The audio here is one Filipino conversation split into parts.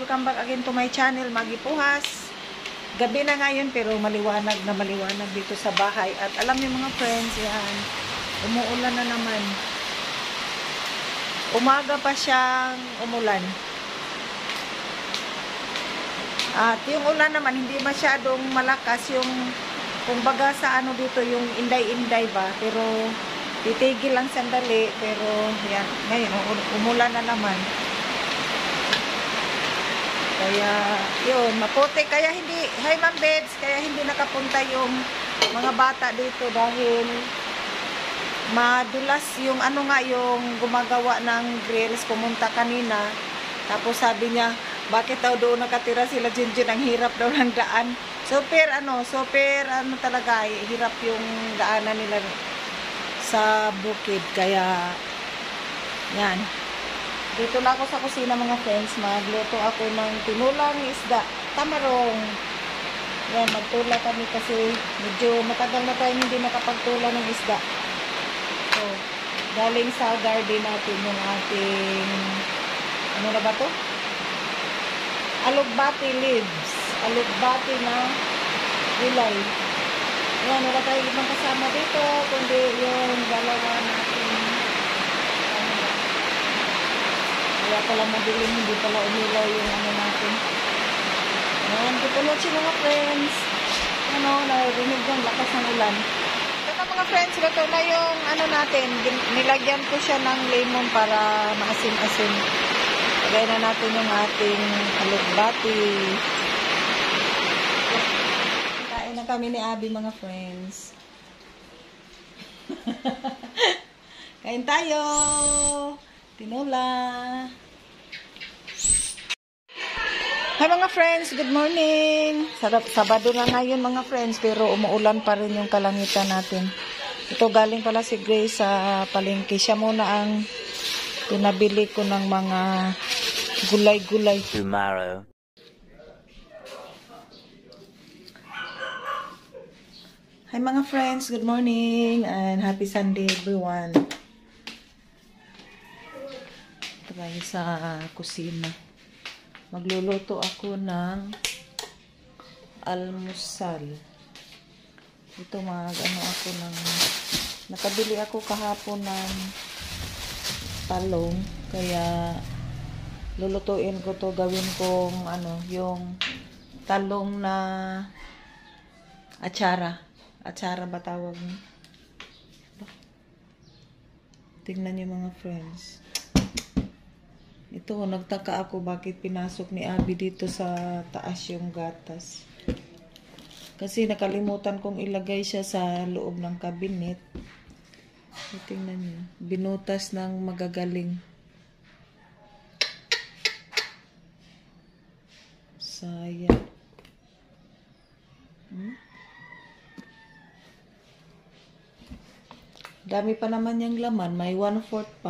welcome back again to my channel, Maggie Puhas. Gabi na ngayon pero maliwanag na maliwanag dito sa bahay. At alam niyo mga friends, yan, umuulan na naman. Umaga pa siyang umulan. At yung ulan naman, hindi masyadong malakas yung, kumbaga sa ano dito, yung inday-inday ba. Pero titigil lang sandali. Pero yan, ngayon, umulan na naman. Kaya, yun, maputi. Kaya hindi, hi ma'am Beds, kaya hindi nakapunta yung mga bata dito dahil madulas yung ano nga, yung gumagawa ng grills, pumunta kanina. Tapos sabi niya, bakit daw doon nakatira sila Junjun, ang hirap daw ng daan. Super talaga, hirap yung daanan nila sa bukid. Kaya, yan. Dito na ako sa kusina mga friends, magluto ako ng tinulang isda, tamarong. Yan, magtula kami kasi medyo matagal na tayo hindi nakapagtula ng isda. So, galing sa garden natin yung ating, ano na ba to? Alugbati leaves. Alugbati na gulay. Yan, wala tayo ibang kasama dito, kundi yung dalawa natin. Kaya pala madilim, hindi pala umilaw yung ano natin. Ayan, kupulotsi mga friends. Ano, narinig yung lakas ng ulan. Ito na mga friends, ito na yung ano natin. Nilagyan ko siya ng lemon para maasim-asim. Lagay na natin yung ating alugbati. Kain na kami ni Abby mga friends. Kain tayo! Tinola. Hi mga friends, good morning. Sabado na ngayon mga friends, pero umuulan pa rin yung kalangitan natin. Ito galing pala si Grace sa palengke. Siya muna ang pinabili ko ng mga gulay-gulay. Tomorrow. Hi mga friends, good morning and happy Sunday everyone. Tayo sa kusina. Magluluto ako ng almusal. Ito ano ako ng nakabili ako kahapon ng talong, kaya lulutuin ko to, gawin kong ano, yung talong na atsara. Atsara ba tawag niyo? Tingnan niyo mga friends. Ito, nagtaka ako bakit pinasok ni Abby dito sa taas yung gatas. Kasi nakalimutan kong ilagay siya sa loob ng cabinet. Tingnan niyo. Binutas ng magagaling. Sayang. Dami pa naman yung laman. May 1/4 pa.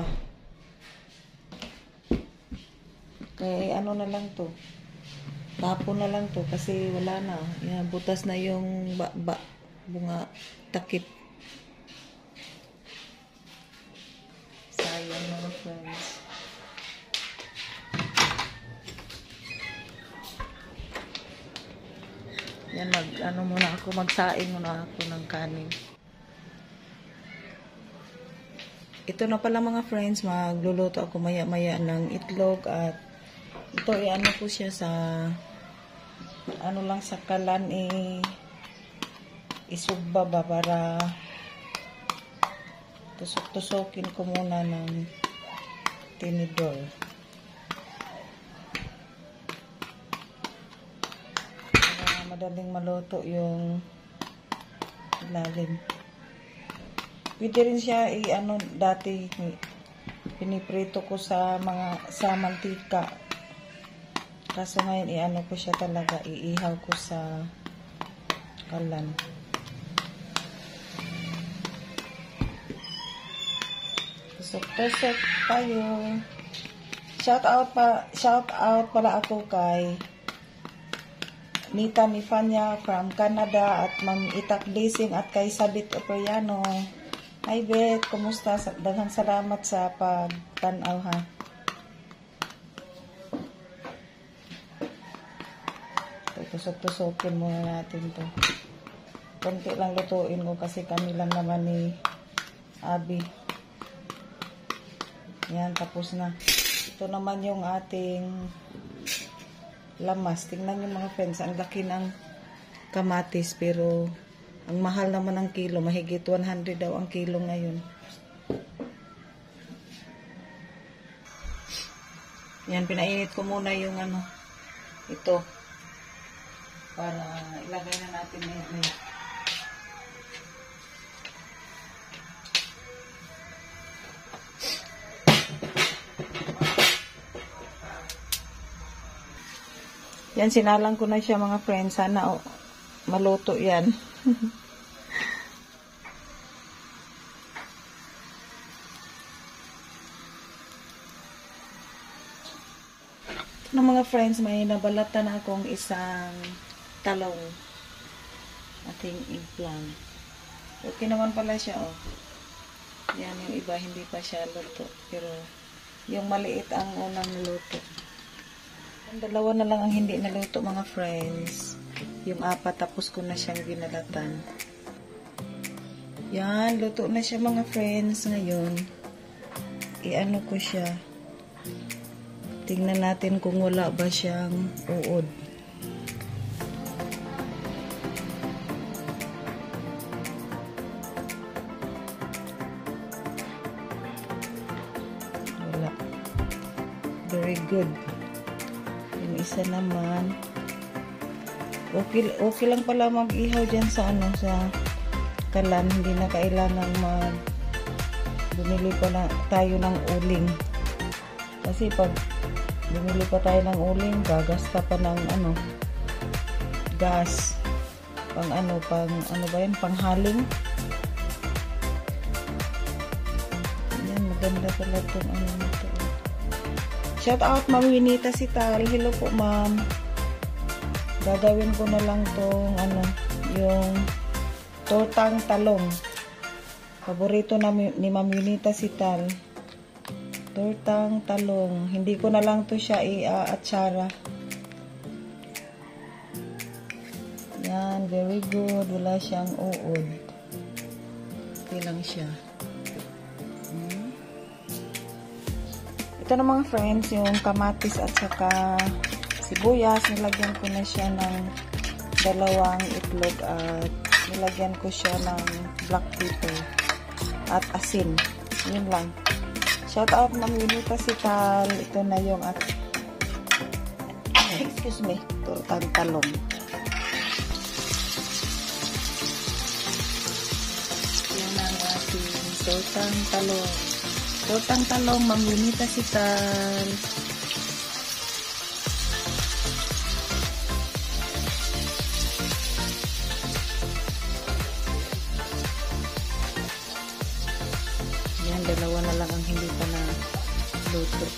Kaya ano na lang to. Tapon na lang to kasi wala na. Yan, butas na yung bunga takip. Sayang mga friends. Yan, magsaing muna ako ng kanin. Ito na pala mga friends, magluluto ako maya-maya ng itlog at ito, ano ko siya sa ano lang sa kalan, isugba ba para tusok-tusokin ko muna ng tinidor. Para madaling maluto yung ilalim. Pwede rin siya dati piniprito ko sa mantika. Kaso ngayon, ko siya talaga, iihaw ko sa kalan. Tusok-tusok tayo. Shout out pala ako kay Nita Mifanya from Canada at Ma'am Itak Blessing at kay Sabit Opriano. Hi Bet, kumusta? Daghang salamat sa pagtanaw ha. Tusok-tusokin muna natin to. Konti lang lutuin ko kasi kami lang naman ni Abi. Yan, tapos na. Ito naman yung ating lamas. Tingnan nyo mga friends, ang laki ng kamatis pero ang mahal naman ang kilo. Mahigit 100 daw ang kilo ngayon. Yan, pinainit ko muna yung ito. Para ilagay na natin ngayon. Yan, sinalang ko na siya mga friends. Sana maluto yan. Ito na mga friends, may nabalatan na akong isang talong. Ating eggplant. Okay naman pala siya, oh. Yan, yung iba hindi pa siya luto. Pero yung maliit ang unang luto. Ang dalawa na lang ang hindi naluto mga friends. Yung 4 tapos ko na siyang ginalatan. Yan, luto na siya mga friends. Ngayon, i-ano ko siya. Tingnan natin kung wala ba siyang uod. Wala. Very good. Isa naman. Okay lang pala mag-ihaw dyan sa sa kalan. Hindi na kailangan bumili pa na tayo ng uling. Kasi pag bumili pa tayo ng uling, gagasta pa ng gas. Pang ba yan? Panghaling. Yan, maganda pala itong nito. Shout out Ma'am Winita Sital. Hello po ma'am. Gagawin ko na lang tong yung tortang talong. Paborito ni Ma'am Winita Sital. Tortang talong. Hindi ko na lang to siya i-atsara. Yan, very good. Wala siyang uod. Okay lang siya. Ito na mga friends, yung kamatis at saka sibuyas. Nilagyan ko na siya ng 2 itlog at nilagyan ko siya ng black pepper at asin. Yun lang. Shout out Ma'am Winita Sital. Ito na yung excuse me, tortang talong. Yan ang ating tortang talong. Tortang talong, Ma'am Winita Sital. Yan, 2 na lang ang hindi pa na luto.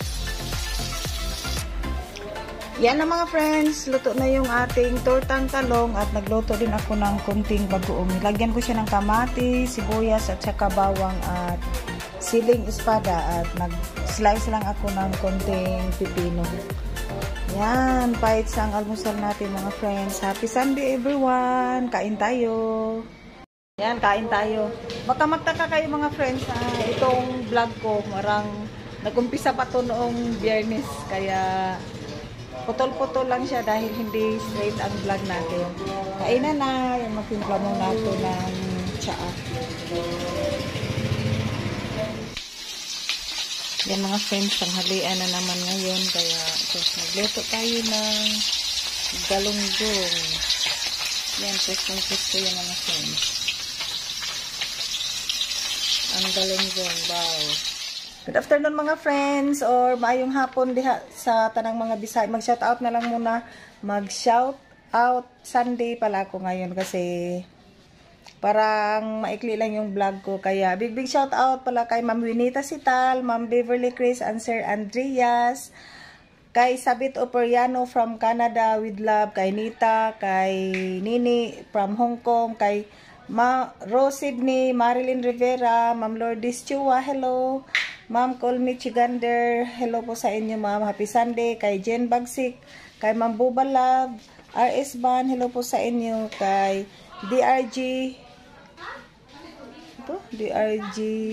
Yan na mga friends, luto na yung ating tortang talong at nagluto din ako ng kunting bagoong. Nilagyan ko siya ng kamatis, sibuyas at saka bawang at siling espada at nag-slice lang ako ng konting pipino. Yan, paits ang almusal natin mga friends. Happy Sunday everyone! Kain tayo! Yan, kain tayo. Baka magtaka kayo mga friends, itong vlog ko, marang nag-umpisa pa to noong Biyernes. Kaya putol-putol lang siya dahil hindi straight ang vlog natin. Kainan na, yung magtimpla muna ito ng tsaa. Yan mga friends, tanghalian na naman ngayon. Kaya nagluto tayo ng galunggong. Yan, pwestong-pwesto yan mga friends. Ang galunggong, wow. Good afternoon mga friends or maayong hapon diha sa tanang mga Bisaya. Mag-shout out na lang muna. Mag-shout out Sunday pala ako ngayon kasi parang maikli lang yung vlog ko. Kaya big shout out pala kay Ma'am Winita Sital, Ma'am Beverly Chris and Sir Andreas, kay Sabit Operiano from Canada with love, kay Nita, kay Nini from Hong Kong, kay Rose Sydney, Marilyn Rivera, Ma'am Lourdes Chua, hello. Ma'am Colmy Chigander, hello po sa inyo ma'am. Happy Sunday. Kay Jen Bagsik, kay Ma'am Buba Love, RS Ban, hello po sa inyo. Kay DRG, ito, DRG,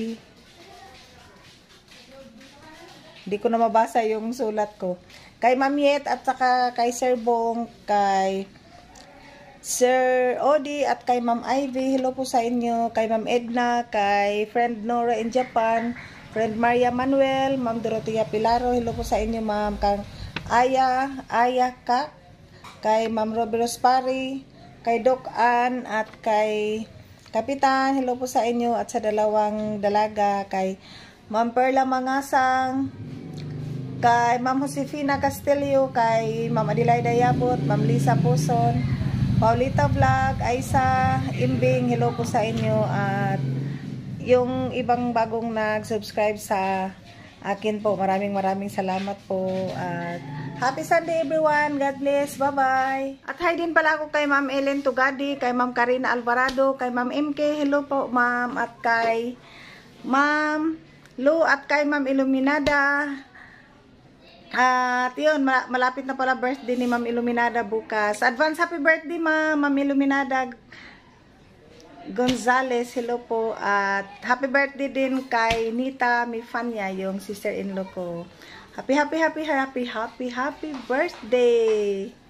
di ko na mabasa yung sulat ko. Kay Ma'am Yet at saka kay Sir Bong, kay Sir Odi at kay Ma'am Ivy, hello po sa inyo. Kay Ma'am Edna, kay friend Nora in Japan, friend Maria Manuel, Ma'am Dorotea Pilaro, hello po sa inyo ma'am. Kang Aya Ka, kay Ma'am Robby Rospari, kay Doc Ann at kay Kapitan, hello po sa inyo at sa dalawang dalaga, kay Ma'am Perla Mangasang, kay Ma'am Josefina Castillo, kay Ma'am Adelaida Yabot, Ma'am Lisa Puson, Paulita Vlog, Aisa Imbing, hello po sa inyo at yung ibang bagong nag-subscribe sa akin po, maraming salamat po at happy Sunday everyone, God bless, bye bye. At hi din pala ako kay Ma'am Ellen Tugadi, kay Ma'am Karina Alvarado, kay Ma'am MK, hello po ma'am, at kay Ma'am Lu at kay Ma'am Iluminada. At yun, malapit na pala birthday ni Ma'am Iluminada bukas. Advance happy birthday Ma'am Iluminada Gonzales, hello po. At happy birthday din kay Nita Mifanya, yung sister-in-law ko. Happy birthday!